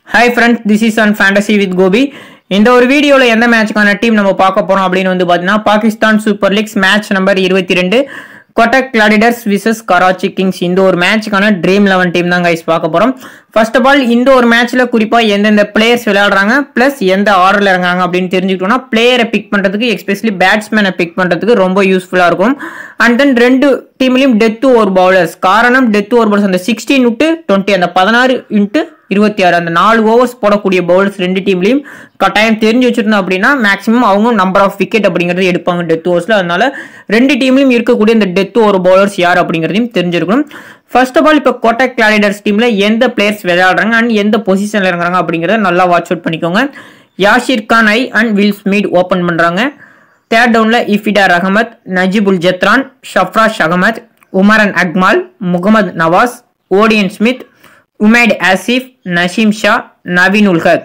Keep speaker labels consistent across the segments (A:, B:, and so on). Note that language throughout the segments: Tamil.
A: Hi friends, this is on Fantasy with Gobi. இந்த ஒரு வீடியோல எந்த மேட்ச்க்கான டீம் நம்ம பார்க்க போறோம் அப்படின்னு வந்து பாத்தீங்கன்னா Pakistan super leagues match number 22 Quetta gladiators vs Karachi kings இந்த ஒரு மேட்ச்க்கான dream11 டீம் தான் गाइस பார்க்க போறோம். ஃபர்ஸ்ட் ஆஃப் ஆல் இந்த ஒரு மேட்ச்ல குறிப்பா எந்தெந்த பிளேயர்ஸ் விளையாடுறாங்க பிளஸ் எந்த ஆர்டர்ல இறங்குறாங்க அப்படின்னு தெரிஞ்சுக்கிட்டோம்னா பிளேயரை பிக் பண்றதுக்கு எஸ்பெஷலி பேட்ஸ்மேனை பிக் பண்றதுக்கு ரொம்ப யூஸ்ஃபுல்லா இருக்கும். அண்ட் தென் ரெண்டு டீம்லயும் டெத் ஓவர் பவுலர்ஸ் காரணம் டெத் ஓவர் பவுலர்ஸ் அந்த 16/20 அந்த 16/26 அந்த 4 ஓவர்ஸ் போடக்கூடிய பவுலர்ஸ் ரெண்டு டீம்லயும் கட்டாயம் தெரிஞ்சு வச்சிருந்தோம் அப்படின்னா மேக்ஸிமம் அவங்க நம்பர் ஆஃப் விக்கெட் அப்படிங்கறது எடுப்பாங்க டெத் ஓவர்ஸ்ல. அதனால ரெண்டு டீம்லயும் இருக்கக்கூடிய இந்த டெத் ஓவர் பவுலர்ஸ் யார் அப்படிங்கறதையும் தெரிஞ்சிருக்கணும். ஃபர்ஸ்ட் ஆஃப் ஆல் இப்போ கொட்டக் கிளாடிடர்ஸ் டீம்ல எந்த பிளேயர்ஸ் விளையாடுறாங்க அண்ட் எந்த பொசிஷன்ல இருக்காங்க அப்படிங்கறத நல்லா வாட்ச் அவுட் பண்ணிக்கோங்க. யாஷிர் கான் ஐ அண்ட் வில் ஸ்மித் ஓபன் பண்றாங்க. தேர்ட் டவுன்ல இஃபிடார் அகமத், நஜிபுல் ஜத்ரான், ஷஃப்ராஷ் அகமத், உமரன் அக்மால், முகமது நவாஸ், ஓடியன் ஸ்மித், உமைட் ஆசிஃப், நசீம் ஷா, நவீன் உல் ஹக்.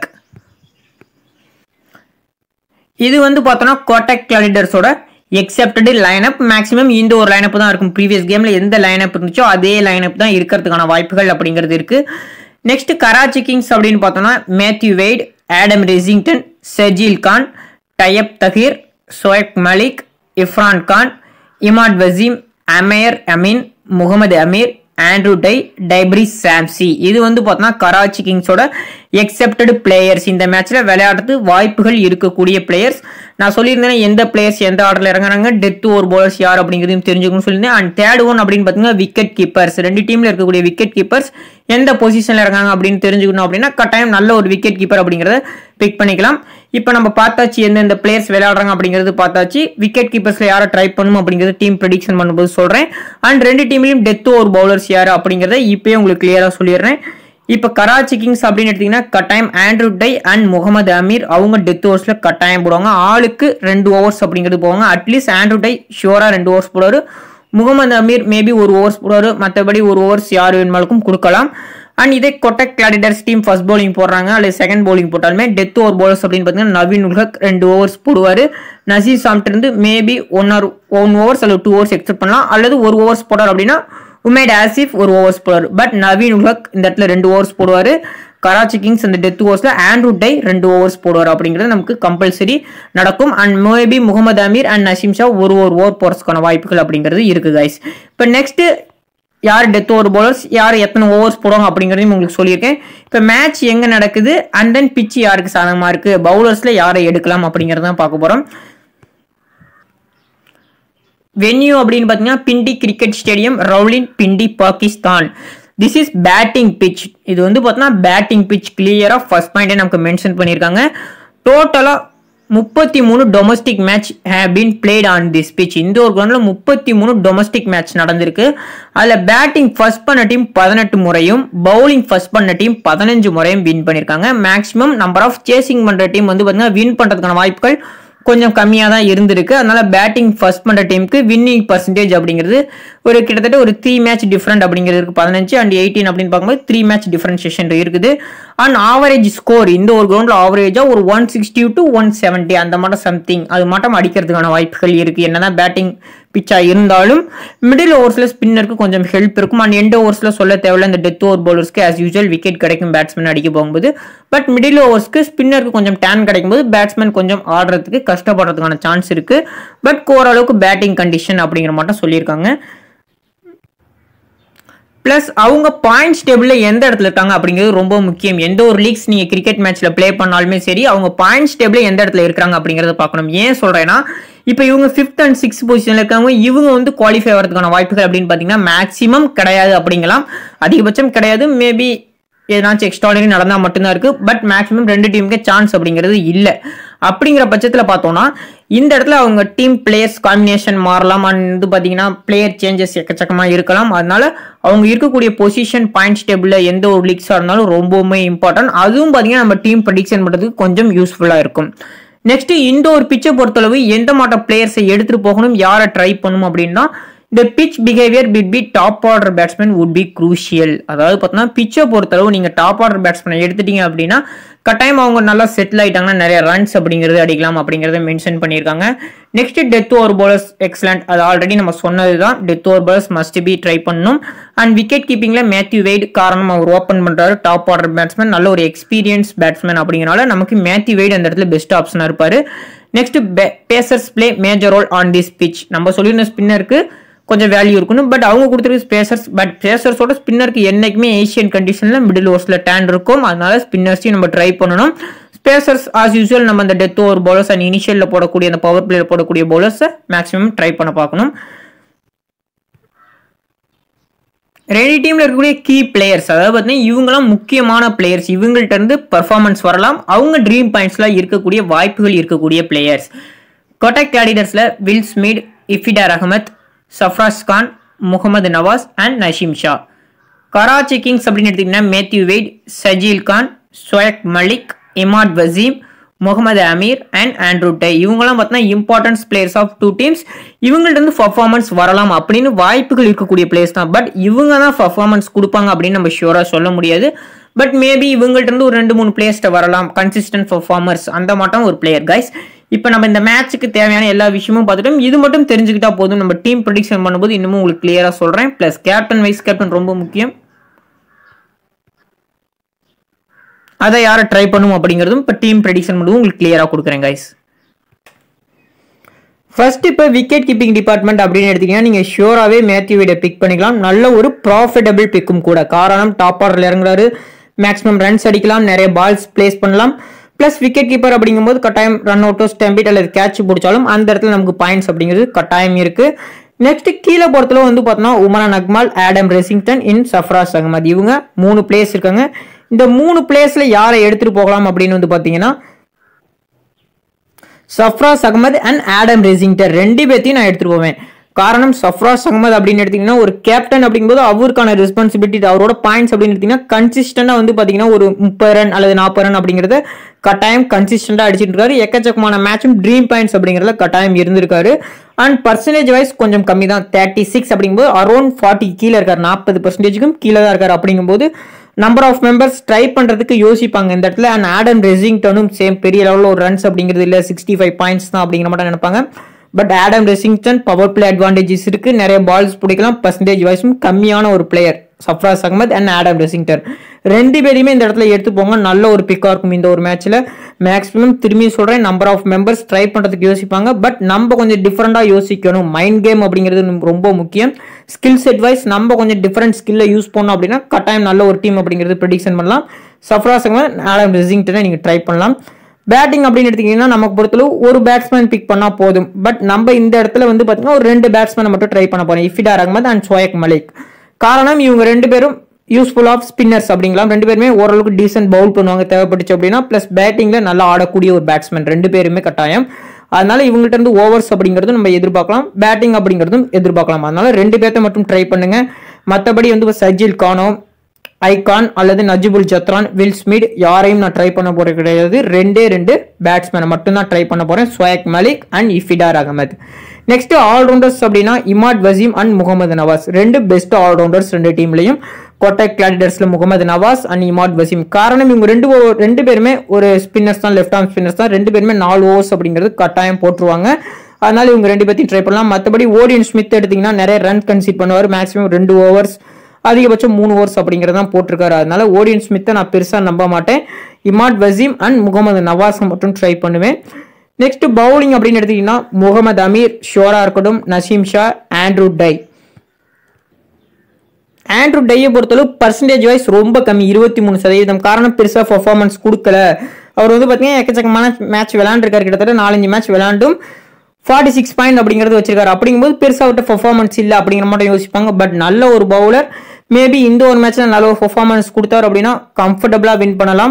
A: இது வந்து பார்த்தோம்னா கோட்டக் கிளாடிடர்ஸோட எக்ஸெப்டட் லைனப். மேக்ஸிமம் இந்த ஒரு லைனப் தான் இருக்கும். ப்ரீவியஸ் கேம்ல எந்த லைனப் இருந்துச்சோ அதே லைனப் தான் இருக்கிறதுக்கான வாய்ப்புகள் அப்படிங்கிறது இருக்கு. நெக்ஸ்ட் கராச்சி கிங்ஸ் அப்படின்னு பார்த்தோம்னா Matthew Wade, Adam Rossington, Sharjeel Khan, Tayyab Tahir, Shoaib Malik, இஃப்ரான் Khan, Imad Wasim, Aamer Yamin, Mohammad Amir, Andrew Tye, Tabraiz Shamsi. இது வந்து பார்த்தோம்னா கராச்சி கிங்ஸோட எக்ஸெப்டட் பிளேயர்ஸ். இந்த மேட்ச்ல விளையாடுறது வாய்ப்புகள் இருக்கக்கூடிய பிளேயர்ஸ். நான் சொல்லியிருந்தேன் எந்த பிளேயர்ஸ் எந்த ஆர்டர்ல இறங்குறாங்க டெத் ஓவர் பவுலர்ஸ் யார் அப்படிங்கிறதையும் தெரிஞ்சுக்கணும்னு சொல்லியிருந்தேன். அண்ட் தேர்ட் ஒன் அப்படின்னு பார்த்தீங்கன்னா விக்கெட் கீப்பர்ஸ். ரெண்டு டீம்ல இருக்கக்கூடிய விக்கெட் கீப்பர்ஸ் எந்த பொசிஷன்ல இருக்காங்க அப்படின்னு தெரிஞ்சுக்கணும் அப்படின்னா கட்டாயம் நல்ல ஒரு விக்கெட் கீப்பர் அப்படிங்கிறத பிக் பண்ணிக்கலாம். இப்போ நம்ம பார்த்தாச்சு எந்தெந்த பிளேயர்ஸ் விளையாடுறாங்க அப்படிங்கிறது பார்த்தாச்சு. விக்கெட் கீப்பர்ஸ்ல யாரை ட்ரை பண்ணணும் அப்படிங்கிறது டீம் ப்ரெடிக்ஷன் பண்ணும்போது சொல்றேன். அண்ட் ரெண்டு டீம்லயும் டெத் ஓவர் பவுலர்ஸ் யாரு அப்படிங்கிறத இப்பயே உங்களுக்கு கிளியரா சொல்லிடுறேன். இப்போ கராச்சி கிங்ஸ் அப்படின்னு எடுத்தீங்கன்னா கட்டாயம் Andrew Tye and Mohammad Amir அவங்க டெத் ஓவர்ஸ்ல கட்டாயம் போடுவாங்க. ஆளுக்கு 2 ஓவர்ஸ் அப்படிங்கிறது போவாங்க. அட்லீஸ்ட் ஆண்ட்ரூ டை ஷியோரா 2 ஓவர்ஸ் போடுவாரு. முகமது அமீர் மேபி 1 ஓவர்ஸ் போடுவாரு. மற்றபடி 1 ஓவர்ஸ் யார் வேணுமாலும் கொடுக்கலாம். அண்ட் இதே Quetta gladiators team first bowling போடுறாங்க அல்லது செகண்ட் பவுலிங் போட்டாலுமே டெத் ஓவர் பவுலர்ஸ் அப்படின்னு பார்த்தீங்கன்னா நவீன் உல் ஹக் 2 ஓவர்ஸ் போடுவாரு. நசீர் சாம்ட் இருந்து மேபி 1 ஓவர்ஸ் அல்லது 2 ஓவர்ஸ் எக்ஸ்பெக்ட் பண்ணலாம். அல்லது 1 ஓவர்ஸ் போட்டார் அப்படின்னா உமைட் ஆசிஃப் 1 ஓவர்ஸ் போடுவார். பட் நவீன் உல் ஹக் இந்த இடத்துல 2 ஓவர்ஸ் போடுவாரு. கராச்சி கிங்ஸ் அந்த டெத் ஓவர்ஸ்ல ஆண்ட்ரூ டை 2 ஓவர்ஸ் போடுவார் அப்படிங்கிறது நமக்கு கம்பல்சரி நடக்கும். And maybe Mohammad Amir and Naseem Shah 1 over போறதுக்கான வாய்ப்புகள் அப்படிங்கிறது இருக்கு கைஸ். இப்போ நெக்ஸ்ட் யார் டெத் ஓவர் பவுலர்ஸ் யார் எத்தனை ஓவர்ஸ் போடுவாங்க அப்படிங்கிறதையும் உங்களுக்கு சொல்லியிருக்கேன். இப்போ மேட்ச் எங்க நடக்குது அண்ட் தென் பிச் யாருக்கு சாதகமா இருக்கு பவுலர்ஸ்ல யாரை எடுக்கலாம் அப்படிங்கறதான் பார்க்க போறோம். வென்யூ அப்படின்னு பார்த்தீங்கன்னா Pindi cricket stadium, Rawalpindi, Pakistan. This is batting pitch. இது வந்து பார்த்தீங்கன்னா பேட்டிங் பிச் கிளியரா ஃபர்ஸ்ட் பாயிண்டே நமக்கு மென்ஷன் பண்ணியிருக்காங்க. டோட்டலா 33 domestic match have been played on this pitch. இந்த ஒரு கிரவுண்ட்ல 33 டொமஸ்டிக் மேட்ச் நடந்திருக்கு. அதுல பேட்டிங் ஃபர்ஸ்ட் பண்ண டீம் 18 முறையும் பவுலிங் ஃபர்ஸ்ட் பண்ண டீம் 15 முறையும் வின் பண்ணிருக்காங்க. மேக்ஸிமம் நம்பர் ஆஃப் சேசிங் பண்ற டீம் வந்து பாத்தீங்கன்னா வின் பண்றதுக்கான வாய்ப்புகள் கொஞ்சம் கம்மியாக தான் இருந்திருக்கு. அதனால பேட்டிங் ஃபர்ஸ்ட் பண்ற டீமுக்கு வின்னிங் பர்சன்டேஜ் அப்படிங்கிறது ஒரு கிட்டத்தட்ட ஒரு 3 மேட்ச் டிஃபரெண்ட் அப்படிங்கிறது இருக்கு. 15 அண்ட் 18 அப்படின்னு பார்க்கும்போது 3 மேட்ச் டிஃபரன்சியேஷன் இருக்குது. அண்ட் ஆவரேஜ் ஸ்கோர் இந்த ஒரு கிரவுண்ட்ல ஆவரேஜா ஒரு 160 to 170 அந்த மட்டும் சம்திங் அது மட்டும் அடிக்கிறதுக்கான வாய்ப்புகள் இருக்கு. என்னதான் பேட்டிங் பிச்சா இருந்தாலும் மிடில் ஓவர்ஸ்ல ஸ்பின்னருக்கு கொஞ்சம் ஹெல்ப் இருக்கும். அண்ட் எண்ட் ஓவர்ஸ்ல சொல்ல தேவையில்ல இந்த டெத் ஓவர் பவுலர்ஸ்க்கு ஆஸ் யூஸ்வல் விக்கெட் கிடைக்கும் பேட்ஸ்மேன் அடிக்க போகும்போது. பட் மிடில் ஓவர்ஸ்க்கு ஸ்பின்னருக்கு கொஞ்சம் டேன் கிடைக்கும் போது பேட்ஸ்மேன் கொஞ்சம் ஆடுறதுக்கு கஷ்டப்படுறதுக்கான சான்ஸ் இருக்கு. பட் ஓரளவுக்கு பேட்டிங் கண்டிஷன் அப்படிங்கிற மட்டும் சொல்லியிருக்காங்க. பிளஸ் அவங்க பாயிண்ட்ஸ் டேபிள்ல எந்த இடத்துல இருக்காங்க அப்படிங்கிறது ரொம்ப முக்கியம். எந்த ஒரு லீக்ஸ் நீங்க கிரிக்கெட் மேட்ச்ல பிளே பண்ணாலுமே சரி அவங்க பாயிண்ட்ஸ் டேபிள்ல எந்த இடத்துல இருக்காங்க அப்படிங்கறத பார்க்கணும். ஏன் சொல்றேன்னா இப்போ இவங்க 5th and 6th பொசிஷன்ல இருக்காங்க. இவங்க வந்து குவாலிஃபை ஆகிறதுக்கான வாய்ப்புகள் அப்படின்னு பாத்தீங்கன்னா மேக்ஸிமம் கிடையாது அப்படிங்கலாம். அதிகபட்சம் கிடையாது. மேபி ஏதாச்சும் எக்ஸ்ட்ராடனரி நடந்தா மட்டும்தான் இருக்கு. பட் மேக்ஸிமம் ரெண்டு டீமுக்கு சான்ஸ் அப்படிங்கிறது இல்லை. அப்படிங்கிற பட்சத்துல பார்த்தோம்னா இந்த இடத்துல அவங்க டீம் பிளேயர்ஸ் காம்பினேஷன் மாறலாம். அண்ட் பாத்தீங்கன்னா பிளேயர் சேஞ்சஸ் எக்கச்சக்கமா இருக்கலாம். அதனால அவங்க இருக்கக்கூடிய பொசிஷன் பாயிண்ட்ஸ் டேபிள்ல எந்த ஒரு லீக்ஸா இருந்தாலும் ரொம்பவுமே இம்பார்ட்டன்ட். அதுவும் பாத்தீங்கன்னா நம்ம டீம் ப்ரெடிக்ஷன் பண்றதுக்கு கொஞ்சம் யூஸ்ஃபுல்லா இருக்கும். நெக்ஸ்ட் இந்த ஒரு பிச்சை பொறுத்தளவு எந்த மாட்ட பிளேயர்ஸை எடுத்துட்டு போகணும் யாரை ட்ரை பண்ணணும் அப்படின்னா இந்த pitch behaviour bit be top order batsman would be crucial. அதாவது பார்த்தீங்கன்னா பிச்சை பொறுத்தளவு நீங்க டாப் ஆர்டர் பேட்ஸ்மேனை எடுத்துட்டீங்க அப்படின்னா கட்டாயம் அவங்க நல்லா செட்டில் ஆயிட்டாங்கன்னா நிறைய ரன்ஸ் அப்படிங்கிறது அடிக்கலாம் அப்படிங்கிறத மென்ஷன் பண்ணியிருக்காங்க. Next death over bowlers excellent. அது ஆல்ரெடி நம்ம சொன்னது தான். Death over bowlers must be try பண்ணணும். அண்ட் விக்கெட் கீப்பிங்ல மேத்யூ வெய்ட், காரணம் அவர் ஓப்பன் பண்றாரு, டாப் ஆர்டர் பேட்ஸ்மேன், நல்ல ஒரு எக்ஸ்பீரியன்ஸ் பேட்ஸ்மேன் அப்படிங்கிறனால நமக்கு மேத்யூ வெய்ட் அந்த இடத்துல பெஸ்ட் ஆப்ஷனா இருப்பாரு. Next pacers play major role on this pitch. நம்ம சொல்லியிருந்த ஸ்பின்னருக்கு கொஞ்சம் வேல்யூ இருக்கணும், பட் அவங்க கொடுத்துருக்கு பேசர்ஸ். பட் பேசர்ஸோட ஸ்பின்னருக்கு என்னைக்குமே ஏசியன் கண்டிஷன்ல மிடில் ஓவர்ஸ்ல டேன் இருக்கும். அதனால ஸ்பின்னர்ஸையும் நம்ம ட்ரை பண்ணணும். பேசர்ஸ் ஆஸ் யூஸ்வல் நம்ம அந்த டெத் ஓவர் பவுலர்ஸ் அண்ட் இனிஷியல்ல போடக்கூடிய அந்த பவர் பிளேல போடக்கூடிய பவுலர்ஸை மேக்ஸிமம் ட்ரை பண்ண பார்க்கணும். ரெண்டு டீம்ல இருக்கக்கூடிய கீ பிளேயர்ஸ், அதாவது பார்த்தீங்கன்னா இவங்களாம் முக்கியமான பிளேயர்ஸ், இவங்கள்ட்ட இருந்து பர்ஃபார்மன்ஸ் வரலாம், அவங்க ட்ரீம் பாயிண்ட்ஸ்ல இருக்கக்கூடிய வாய்ப்புகள் இருக்கக்கூடிய பிளேயர்ஸ். கோட்டக் கிளாடிடர்ஸ்ல Will Smith, Iftikhar Ahmed, Sarfaraz Khan, Mohammad Nawaz and Naseem Shah. Karachi kings அப்படின்னு எடுத்தீங்கன்னா Matthew Wade, Sharjeel Khan, Shoaib Malik, Imad Wasim, Mohammad Amir and Andrew Tye. இவங்கெல்லாம் பார்த்தீங்கன்னா importance players of two teams. இவங்கள்ட்ட இருந்து பர்ஃபார்மன்ஸ் வரலாம் அப்படின்னு வாய்ப்புகள் இருக்கக்கூடிய பிளேயர்ஸ் தான். பட் இவங்க தான் பர்ஃபார்மன்ஸ் கொடுப்பாங்க அப்படின்னு நம்ம ஷியூரா சொல்ல முடியாது. பட் மேபி இவங்கள்ட்ட இருந்து ஒரு 2-3 பிளேயர்ஸ்ட வரலாம், கன்சிஸ்டன்ட் பர்ஃபார்மர்ஸ் அந்த மட்டும் ஒரு பிளேயர் கைஸ். இப்போ நம்ம இந்த மேட்சுக்கு தேவையான எல்லா விஷயமும் பார்த்துட்டோம். இது மட்டும் தெரிஞ்சுக்கிட்டா போதும். நம்ம டீம் ப்ரெடிக்ஷன் பண்ணும்போது இன்னமும் உங்களுக்கு கிளியரா சொல்றேன். பிளஸ் கேப்டன் வைஸ் கேப்டன் ரொம்ப முக்கியம், அதை யாரை ட்ரை பண்ணும் அப்படிங்கிறதும் இப்போ டீம் ப்ரெடிக்ஷன் பண்ணுவோம் உங்களுக்கு கிளியரா கொடுக்குறேன் கைஸ். ஃபர்ஸ்ட் இப்போ விக்கெட் கீப்பிங் டிபார்ட்மெண்ட் அப்படின்னு எடுத்தீங்கன்னா நீங்க ஷியோராவே மேத்யூ வெய்ட பிக் பண்ணிக்கலாம். நல்ல ஒரு ப்ராஃபிட்டபிள் பிக்கும் கூட. காரணம் டாப் ஆர்டர்ல இறங்குறாரு, மேக்ஸிமம் ரன்ஸ் அடிக்கலாம், நிறைய பால்ஸ் பிளேஸ் பண்ணலாம். பிளஸ் விக்கெட் கீப்பர் அப்படிங்கும்போது கட்டாயம் ரன் அவுட்டோ ஸ்டம்பிட் அல்லது கேட்ச் பிடிச்சாலும் அந்த இடத்துல நமக்கு பாயிண்ட்ஸ் அப்படிங்கிறது கட்டாயம் இருக்கு. நெக்ஸ்ட் கீழே பொறுத்தல வந்து பார்த்தோம்னா Umar Akmal, Adam Rossington in Sarfaraz Ahmed, இவங்க 3 பிளேயர்ஸ் இருக்காங்க. இந்த 3 பிளேயர்ஸ்ல யாரை எடுத்துட்டு போகலாம் அப்படின்னு வந்து பாத்தீங்கன்னா Sarfaraz Ahmed and Adam Rossington 2 பேர்த்தையும் நான் எடுத்துட்டு போவேன். காரணம் சஃப்ராஸ் அகமது அப்படின்னு எடுத்தீங்கன்னா ஒரு கேப்டன் அப்படிங்கும்போது அவருக்கான ரெஸ்பான்சிபிலிட்டி, அவரோட பாயிண்ட்ஸ் அப்படின்னு எடுத்தீங்கன்னா கன்சிஸ்டண்டா வந்து பாத்தீங்கன்னா ஒரு 30 ரன் அல்லது 40 ரன் அப்படிங்கறத கட்டாயம் கன்சிஸ்டண்டா அடிச்சிட்டு இருக்காரு. எக்கச்சக்கமான மேட்சும் ட்ரீம் பாயிண்ட்ஸ் அப்படிங்கறதுல கட்டாயம் இருந்திருக்காரு. அண்ட் பர்சன்டேஜ் வைஸ் கொஞ்சம் கம்மி தான், 36 அப்படிங்கும்போது அரௌண்ட் 40 கீழே இருக்காரு, 40%க்கும் கீழே தான் இருக்காரு. அப்படிங்கும்போது நம்பர் ஆஃப் மெம்பர்ஸ் ட்ரை பண்றதுக்கு யோசிப்பாங்க இந்த இடத்துல. அண்ட் ஆடம் ரெசிங்டனும் சேம் பெரிய லெவலில் ஒரு ரன்ஸ் அப்படிங்கிறது இல்லை, 65 பாயிண்ட்ஸ் தான் அப்படிங்கிற மாதிரி நினைப்பாங்க. But Adam Rossington power play advantages இருக்கு, நிறைய பால்ஸ் பிடிக்கலாம், பர்சன்டேஜ் வைஸும் கம்மியான ஒரு player Sarfaraz Ahmed and Adam Rossington 2 பேரையுமே இந்த இடத்துல எடுத்து போங்க. நல்ல ஒரு பிக்கா இருக்கும் இந்த ஒரு மேட்ச்ல. மேக்ஸிமம் திரும்பி சொல்றேன், நம்பர் ஆஃப் மெம்பர்ஸ் ட்ரை பண்றதுக்கு யோசிப்பாங்க. பட் நம்ம கொஞ்சம் டிஃபரெண்டா யோசிக்கணும். மைண்ட் கேம் அப்படிங்கிறது ரொம்ப முக்கியம். ஸ்கில் செட் வைஸ் நம்ம கொஞ்சம் டிஃபரெண்ட் ஸ்கில்ல யூஸ் பண்ணோம் அப்படின்னா கட்டாயம் நல்ல ஒரு டீம் அப்படிங்கிறது ப்ரெடிக்ஷன் பண்ணலாம். சஃப்ராஸ் அகமது, ஆடம் ரெசிங்டனை நீங்க ட்ரை பண்ணலாம். பேட்டிங் அப்படின்னு எடுத்தீங்கன்னா நமக்கு பொறுத்தளவு ஒரு பேட்ஸ்மேன் பிக் பண்ணா போதும். பட் நம்ம இந்த இடத்துல வந்து பாத்தீங்கன்னா ஒரு 2 பேட்ஸ்மேன் மட்டும் ட்ரை பண்ண போறோம், இஃபிடார் அகமது அண்ட் ஷோயக் மலிக். காரணம் இவங்க 2 பேரும் யூஸ்ஃபுல் ஆஃப் ஸ்பின்னர்ஸ் அப்படிங்கலாம். 2 பேருமே ஓரளவுக்கு டீசென்ட் பவுல் பண்ணுவாங்க தேவைப்பட்டுச்சு அப்படின்னா. பிளஸ் பேட்டிங்ல நல்லா ஆடக்கூடிய ஒரு பேட்ஸ்மேன் 2 பேருமே கட்டாயம். அதனால இவங்ககிட்ட இருந்து ஓவர்ஸ் அப்படிங்கிறது நம்ம எதிர்பார்க்கலாம், பேட்டிங் அப்படிங்கிறதும் எதிர்பார்க்கலாம். அதனால 2 பேர்த்த மட்டும் ட்ரை பண்ணுங்க. மற்றபடி வந்து சஜில் கானோ, ஐகான் அல்லது நஜிபுல் ஜத்ரான், வில் ஸ்மித் யாரையும் நான் ட்ரை பண்ண போறது கிடையாது. 2 பேட்ஸ்மேனை மட்டும் தான் ட்ரை பண்ண போறேன், Shoaib Malik and Iftikhar Ahmed. Next allrounders அப்படின்னா Imad Wasim and Mohammad Nawaz, 2 best allrounders 2 டீம்லையும். கோட்டக் கிளாடிடர்ஸ்ல முகமது நவாஸ் அண்ட் இமாட் வசீம். காரணம் இவங்க 2 பேருமே ஒரு ஸ்பின்னர்ஸ் தான், லெஃப்ட் ஆர்ம் ஸ்பின்னர்ஸ் தான். 2 பேருமே 4 ஓவர்ஸ் அப்படிங்கிறது கட்டாயம் போட்டுருவாங்க. அதனால இவங்க 2 பேர்த்தையும் ட்ரை பண்ணலாம். மற்றபடி ஓடியன் ஸ்மித் எடுத்தீங்கன்னா நிறைய ரன் கன்சீட் பண்ணுவார், மேக்ஸிமம் 2 ஓவர்ஸ், அதிகபட்சம் 3 ஓவர்ஸ் அப்படிங்கிறத போட்டிருக்காரு. அதனால ஓடியன் ஸ்மித்தை நான் பெருசா நம்ப மாட்டேன். இமாட் வசீம் அண்ட் முகமது நவாஸ் மட்டும் ட்ரை பண்ணுவேன். நெக்ஸ்ட் பவுலிங் அப்படின்னு எடுத்தீங்கன்னா முகமது அமீர் ஷோரா இருக்கட்டும், Naseem Shah, Andrew Tye. Andrew டையை பொறுத்தளவு பர்சன்டேஜ் வைஸ் ரொம்ப கம்மி, 23%. காரணம் பெருசா பர்ஃபார்மன்ஸ் கொடுக்கல. அவர் வந்து பாத்தீங்கன்னா எக்கச்சக்கமான மேட்ச் விளையாண்டுருக்காரு, கிட்டத்தட்ட 4-5 மேட்ச் விளையாண்டும் 46 பாயிண்ட் அப்படிங்கிறது வச்சிருக்காரு. அப்படிங்கும்போது பெருசா விட்ட பர்ஃபார்மன்ஸ் இல்லை அப்படிங்கிற மட்டும் யோசிப்பாங்க. பட் நல்ல ஒரு பவுலர், மேபி இந்த ஒரு மேட்ச்ல நல்ல ஒரு பர்ஃபார்மன்ஸ் கொடுத்தாரு அப்படின்னா கம்ஃபர்டபுளா வின் பண்ணலாம்.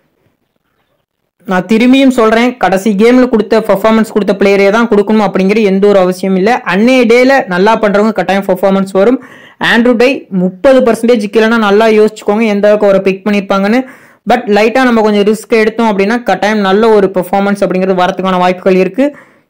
A: நான் திரும்பியும் சொல்றேன், கடைசி கேம்ல கொடுத்த பர்ஃபார்மன்ஸ் கொடுத்த பிளேயரே தான் கொடுக்கணும் அப்படிங்கிற எந்த ஒரு அவசியம் இல்லை. அன்னைய டேல நல்லா பண்றவங்க கட்டாயம் பர்ஃபார்மன்ஸ் வரும். ஆண்ட்ரூ டை 30% கீழேனா நல்லா யோசிச்சுக்கோங்க எந்த அளவுக்கு அவரை பிக் பண்ணிருப்பாங்கன்னு. பட் லைட்டா நம்ம கொஞ்சம் ரிஸ்க் எடுத்தோம் அப்படின்னா கட்டாயம் நல்ல ஒரு பெர்ஃபார்மன்ஸ் அப்படிங்கிறது வரதுக்கான வாய்ப்புகள் இருக்கு.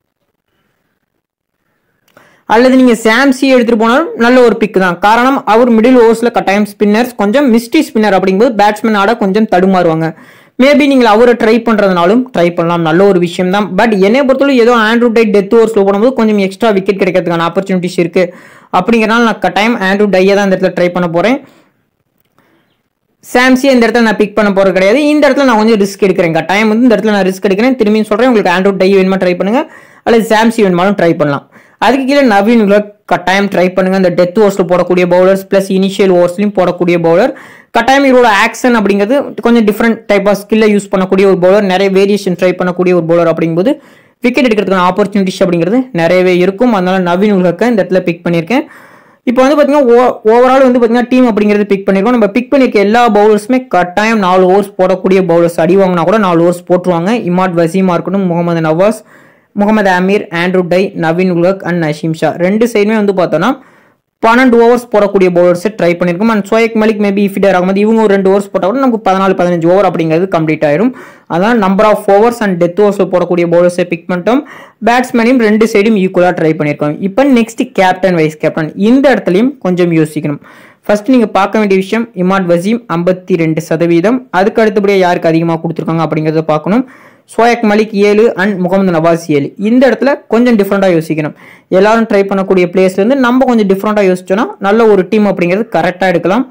A: அல்லது நீங்க சாம்சி எடுத்துட்டு போனாலும் நல்ல ஒரு பிக் தான். காரணம் அவர் மிடில் ஓவர்ஸ்ல கட்டாயம் ஸ்பின்னர்ஸ் கொஞ்சம் மிஸ்டி ஸ்பின்னர் அப்படிங்கும்போது பேட்ஸ்மேன் ஆட கொஞ்சம் தடுமாறுவாங்க. மேபி நீங்கள் அவரை ட்ரை பண்ணுறதுனாலும் ட்ரை பண்ணலாம், நல்ல ஒரு விஷயம் தான். பட் என்னை பொறுத்தவரை ஏதோ ஆண்ட்ரூ டை டெத் ஓவர்ஸில் போடும்போது கொஞ்சம் எக்ஸ்ட்ரா விக்கெட் கிடைக்கிறதுக்கான ஆப்பர்ச்சுனிட்டிஸ் இருக்குது. அப்படிங்கிறனால நான் கட்டாயம் ஆண்ட்ரூ டையை தான் இந்த இடத்துல ட்ரை பண்ண போகிறேன். சாம்சியை இந்த இடத்துல நான் பிக் பண்ண போகிறது கிடையாது. இந்த இடத்துல நான் கொஞ்சம் ரிஸ்க் எடுக்கிறேன். கட்டாயம் வந்து இந்த இடத்துல நான் ரிஸ்க் எடுக்கிறேன். திரும்பியும் சொல்கிறேன், உங்களுக்கு ஆண்ட்ரூ டை வேணுமா ட்ரை பண்ணுங்கள், அல்லது சாம்சி வேணுமாலும் ட்ரை பண்ணலாம். அதுக்கு கீழே நவீன் உலக் கட்டாயம் ட்ரை பண்ணுங்க. இந்த டெத் ஓவர்ஸில் போடக்கூடிய பவுலர்ஸ் ப்ளஸ் இனிஷியல் ஓவர்ஸ்லையும் போடக்கூடிய பவுலர். கட்டாயம் இவரோட ஆக்ஷன் அப்படிங்கிறது கொஞ்சம் டிஃப்ரெண்ட் டைப் ஆஃப் ஸ்கில்லை யூஸ் பண்ணக்கூடிய ஒரு பவுலர், நிறைய வேரியேஷன் ட்ரை பண்ணக்கூடிய ஒரு பவுலர். அப்படிங்கும்போது விக்கெட் எடுக்கிறதுக்கான ஆப்பர்ச்சுனிட்டிஸ் அப்படிங்கிறது நிறையவே இருக்கும். அதனால நவீன் உலகை இந்த இடத்துல பிக் பண்ணியிருக்கேன். இப்போ வந்து பார்த்தீங்கன்னா ஓவரால் வந்து பார்த்தீங்கன்னா டீம் அப்படிங்கிறது பிக் பண்ணியிருக்கோம். நம்ம பிக் பண்ணியிருக்க எல்லா பவுலர்ஸுமே கட்டாயம் 4 ஓவர்ஸ் போடக்கூடிய பவுலர்ஸ். அடி வாங்கினா கூட 4 ஓவர்ஸ் போட்டுருவாங்க. இமாட் வசீமா இருக்கட்டும், Mohammad Nawaz, Mohammad Amir, Andrew Tye, Naveen ul and Naseem Shah, ரெண்டு சைடுமே வந்து பார்த்தோன்னா 12 ஓவர்ஸ் போடக்கூடிய பவுலர்ஸை ட்ரை பண்ணியிருக்கோம். அண்ட் சோயக் மலிக் மேபி இஃபிடர் ஆகும்போது இவங்க ஒரு 2 ஓவர்ஸ் போட்டால் கூட நமக்கு 14-15 ஓவர் அப்படிங்கிறது கம்ப்ளீட் ஆயிரும். அதனால் number of overs and death ஓவர்ஸில் போடக்கூடிய பவுலர்ஸை பிக் பண்ணிட்டோம். பேட்ஸ்மேனையும் ரெண்டு சைடும் ஈக்குவலாக ட்ரை பண்ணியிருக்கோம். இப்போ நெக்ஸ்ட் கேப்டன் வைஸ் கேப்டன், இந்த இடத்துலையும் கொஞ்சம் யோசிக்கணும். ஃபர்ஸ்ட் நீங்கள் பார்க்க வேண்டிய விஷயம், இமாட் வசீம் 52%, அதுக்கு அடுத்தபடியாக யாருக்கு அதிகமாக கொடுத்துருக்காங்க அப்படிங்கிறத பார்க்கணும். சோயக் மலிக் 7 அண்ட் முகமது நவாஸ் 7. இந்த இடத்துல கொஞ்சம் டிஃப்ரெண்டாக யோசிக்கணும். எல்லாரும் ட்ரை பண்ணக்கூடிய பிளேஸ்லேருந்து நம்ம கொஞ்சம் டிஃப்ரெண்டாக யோசிச்சோன்னா நல்ல ஒரு டீம் அப்படிங்கிறது கரெக்டாக எடுக்கலாம்.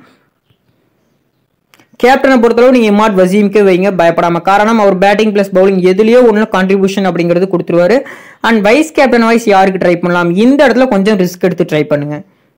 A: கேப்டனை பொறுத்தளவு நீங்கள் இமாட் வசீம்க்கு வைங்க, பயப்படாமல். காரணம் அவர் பேட்டிங் பிளஸ் பவுலிங் எதுலேயோ ஒன்று கான்ட்ரிபியூஷன் அப்படிங்கிறது கொடுத்துருவாரு. அண்ட் வைஸ் கேப்டன் வைஸ் யாருக்கு ட்ரை பண்ணலாம், இந்த இடத்துல கொஞ்சம் ரிஸ்க் எடுத்து ட்ரை பண்ணுங்க.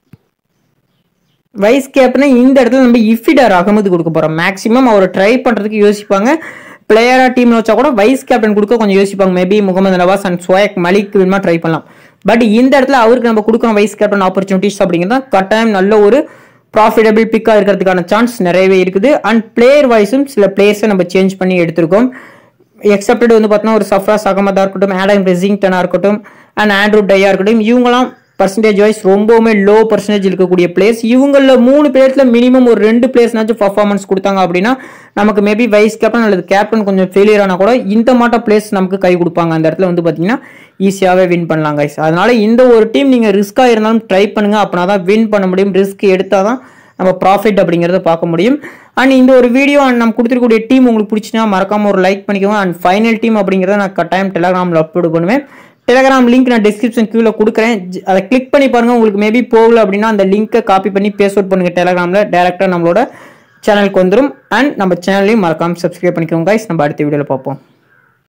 A: வைஸ் கேப்டனை இந்த இடத்துல நம்ம இஃபிடர் அகமது கொடுக்க போகிறோம். மேக்ஸிமம் அவரை ட்ரை பண்ணுறதுக்கு யோசிப்பாங்க. பிளேயரா டீம்ல வச்சா கூட வைஸ் கேப்டன் கொடுக்க கொஞ்சம் யோசிப்பாங்க. மேபி முகமது நவாஸ் அண்ட் சோயக் மலிக் வேணுமா ட்ரை பண்ணலாம். பட் இந்த இடத்துல அவருக்கு நம்ம கொடுக்குறோம் வைஸ் கேப்டன் ஆப்பர்ச்சுனிட்டிஸ் அப்படிங்கிறத கட்டாயம் நல்ல ஒரு ப்ராஃபிட்டபிள் பிக்காக இருக்கிறதுக்கான சான்ஸ் நிறையவே இருக்குது. அண்ட் பிளேயர் வைஸும் சில பிளேயர்ஸை நம்ம சேஞ்ச் பண்ணி எடுத்திருக்கோம். எக்ஸப்டட் வந்து பார்த்தீங்கன்னா ஒரு சஃப்ராஸ் அகமதா இருக்கட்டும், ஆடம் ரெசிங்டனா இருக்கட்டும், அண்ட் ஆண்ட்ரூ டையா இருக்கட்டும், இவங்களாம் பர்சன்டேஜ் வைஸ் ரொம்பவுமே லோ பர்சன்டேஜ் இருக்கக்கூடிய பிளேயர்ஸ். இவங்களில் 3 பிளேயர்ஸ்ல மினிமம் ஒரு 2 பிளேயர்ஸ்னாச்சும் பர்ஃபார்மன்ஸ் கொடுத்தாங்க அப்படின்னா நமக்கு மேபி வைஸ் கேப்டன் அல்லது கேப்டன் கொஞ்சம் ஃபெயிலியர் ஆனால் கூட இந்த மாட்ட பிளேயர்ஸ் நமக்கு கை கொடுப்பாங்க. அந்த இடத்துல வந்து பார்த்தீங்கன்னா ஈஸியாகவே வின் பண்ணலாம் கைஸ். அதனால இந்த ஒரு டீம் நீங்கள் ரிஸ்க்காக இருந்தாலும் ட்ரை பண்ணுங்க, அப்படின்னா தான் வின் பண்ண முடியும். ரிஸ்க் எடுத்தால் தான் நம்ம ப்ராஃபிட் அப்படிங்கிறத பார்க்க முடியும். அண்ட் இந்த ஒரு வீடியோ அண்ட் நம்ம கொடுத்துருக்கூடிய டீம் உங்களுக்கு பிடிச்சினா மறக்காம ஒரு லைக் பண்ணிக்கோங்க. அண்ட் ஃபைனல் டீம் அப்படிங்கிறத நான் கட்டாயம் டெலிகிராமில் அப்லோட் பண்ணுவேன். டெலிகிராம் லிங்க் நான் டிஸ்கிரிப்ஷன் கீழே கொடுக்குறேன். அதை கிளிக் பண்ணி பாருங்க. உங்களுக்கு மேபி போகல அப்படின்னா அந்த லிங்கை காப்பி பண்ணி பேஸ்ட் அவுட் பண்ணுங்க டெலிகிராமில், டேரெக்டாக நம்மளோட சேனலுக்கு வந்துடும். அண்ட் நம்ம சேனலையும் மறக்காம சப்ஸ்கிரைப் பண்ணிக்கோங்க கைஸ். நம்ம அடுத்த வீடியோவில் பார்ப்போம்.